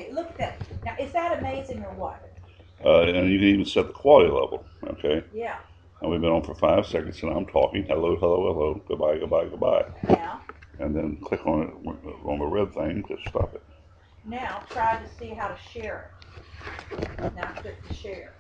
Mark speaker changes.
Speaker 1: Okay, look at that. Now, is that amazing or what?
Speaker 2: And you can even set the quality level. Okay.
Speaker 1: Yeah.
Speaker 2: And we've been on for 5 seconds, and I'm talking. Hello, hello, hello. Goodbye, goodbye, goodbye.
Speaker 1: Yeah.
Speaker 2: And then click on it on the red thing to stop it.
Speaker 1: Now try to see how to share it. Now click to share.